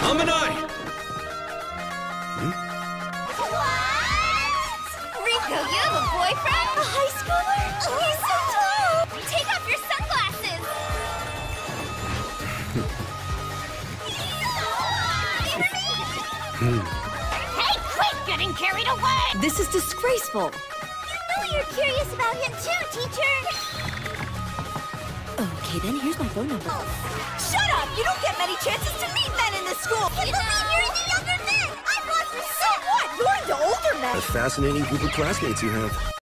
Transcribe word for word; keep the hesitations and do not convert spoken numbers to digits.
Amanai! Hmm? What? Rico, you have a boyfriend? A high schooler? He's so tall! Take off your sunglasses! Hey, quit getting carried away! This is disgraceful. You know you're curious about him too, teacher! Okay, then here's my phone number. Shut up! You don't get many chances to meet men in this school! I can't believe you're into younger men! I've lost respect! So what? You're into older men! A fascinating group of classmates you have.